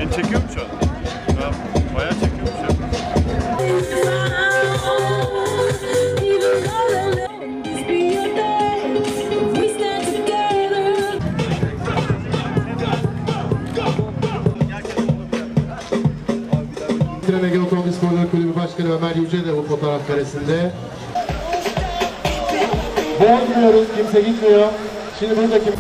Çekiyor mu şu an? Bayağı çekiyormuş ya. Ege Otomobil Sporları Kulübü Başkanı Ömer Yüce de bu fotoğraf karesinde. Bozmuyoruz, kimse gitmiyor. Şimdi buradaki...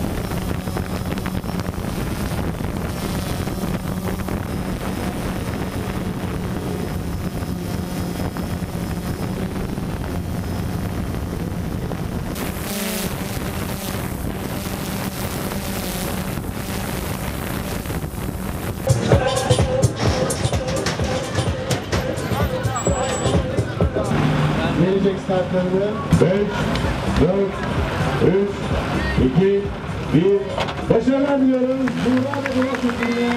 Gelecek startlarını 5, 4, 3, 2, 1. Başarılar diliyoruz. Buğra ve Burak Türk'üne.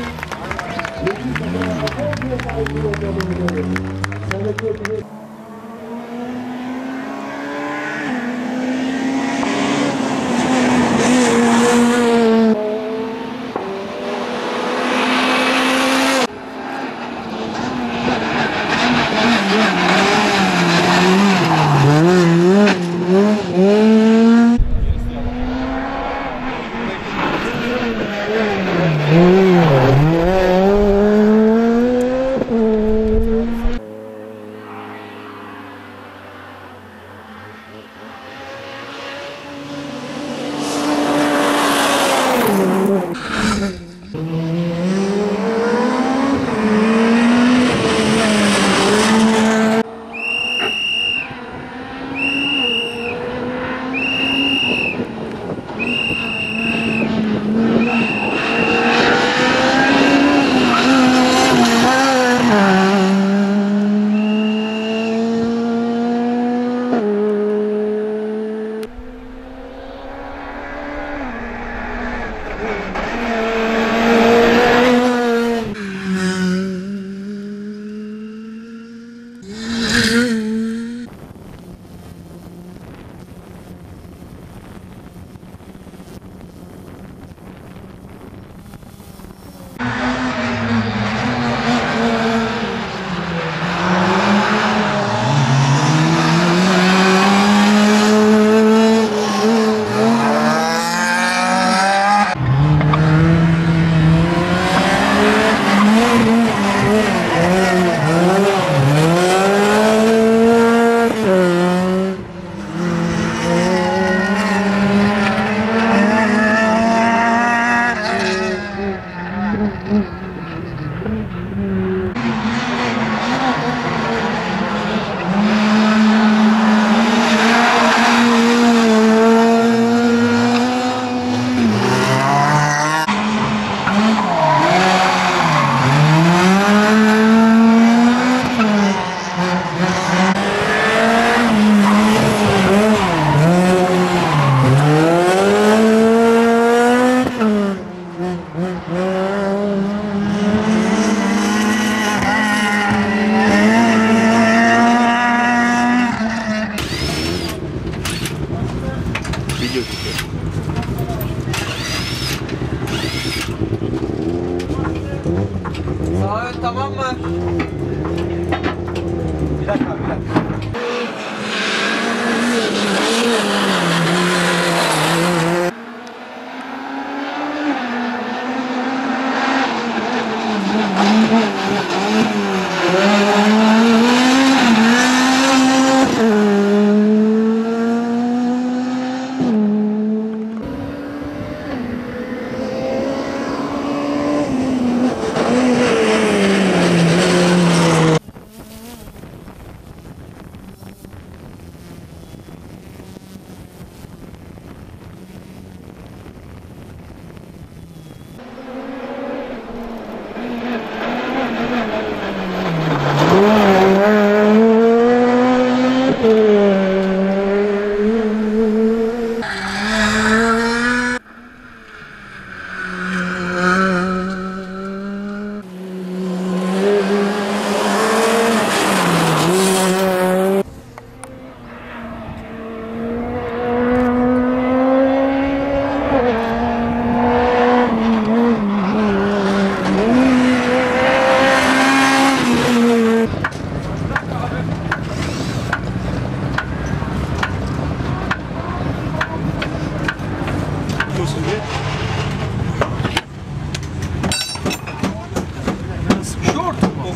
Sağ ön, tamam mı? Bir dakika, bir dakika.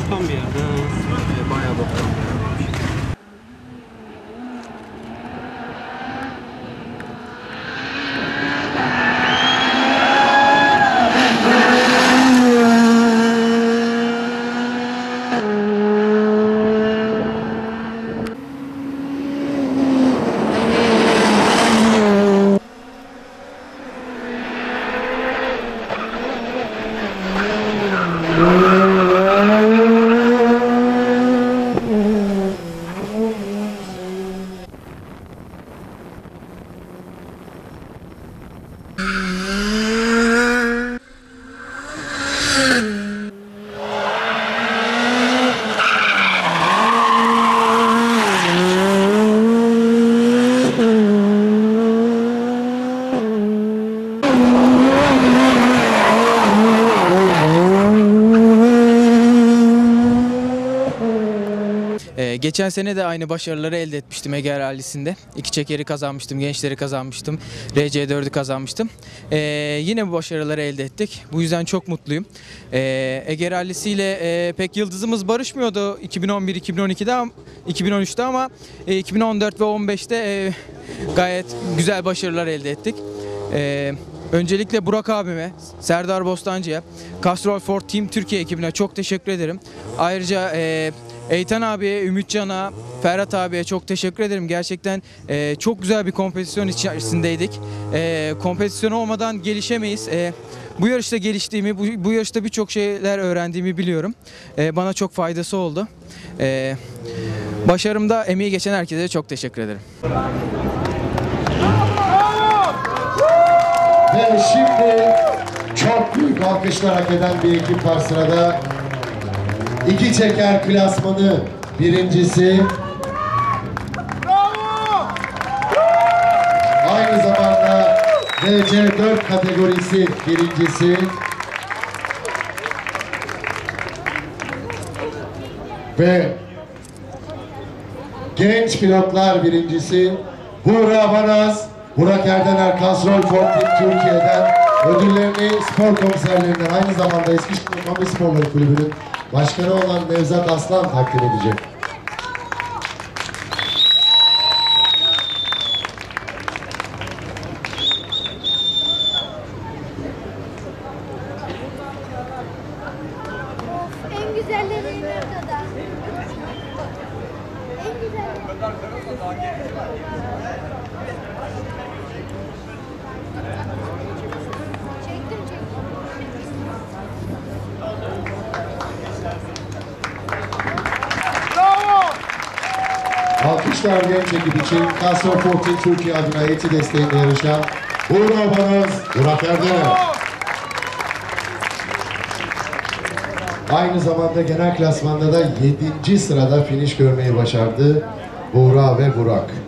boktan bir yerde. Bayağı boktan. Geçen sene de aynı başarıları elde etmiştim Ege Rallisi'nde. 2 çekeri kazanmıştım, gençleri kazanmıştım, RC4'ü kazanmıştım. Yine bu başarıları elde ettik. Bu yüzden çok mutluyum. Ege Rallisi ile pek yıldızımız barışmıyordu 2011-2012'de, 2013'te ama 2014 ve 15'te gayet güzel başarılar elde ettik. Öncelikle Burak abime, Serdar Bostancı'ya, Castrol Ford Team Türkiye ekibine çok teşekkür ederim. Ayrıca Eytan abiye, Ümitcan'a, Ferhat abiye çok teşekkür ederim. Gerçekten çok güzel bir kompetisyonun içerisindeydik. Kompetisyonu olmadan gelişemeyiz. Bu yarışta geliştiğimi, bu yarışta birçok şeyler öğrendiğimi biliyorum. Bana çok faydası oldu. Başarımda emeği geçen herkese çok teşekkür ederim. Ve şimdi çok büyük alkışlar hak eden bir ekip var sırada. 2 çeker klasmanı birincisi. Aynı zamanda RC4 kategorisi birincisi. Ve genç pilotlar birincisi Buğra Banaz, Burak Erdener, Castrol Ford Team Türkiye'den ödüllerini spor komiserlerinden, aynı zamanda Eskişehir Kombi Sporları Kulübü'nün başkanı olan Nevzat Aslan takdim edecek. En güzelleri burada. En güzelleri. Çektim. Alkışlar genç ekip için Castrol Ford Team Türkiye adına ETİ desteğinde yarışan Buğra Banaz, Burak Erdener. Aynı zamanda genel klasmanda da 7. sırada finish görmeyi başardı Buğra ve Burak.